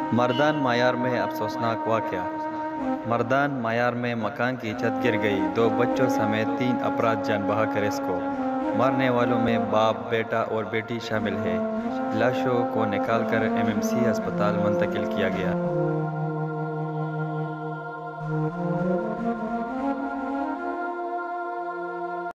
मर्दान मायार में अफसोसनाक वाक़या। मर्दान मायार में मकान की छत गिर गई, 2 बच्चों समेत 3 अफराद जान बहाकर रेस्क्यू। मरने वालों में बाप, बेटा और बेटी शामिल है। लाशों को निकालकर एमएमसी अस्पताल मुंतकिल किया गया।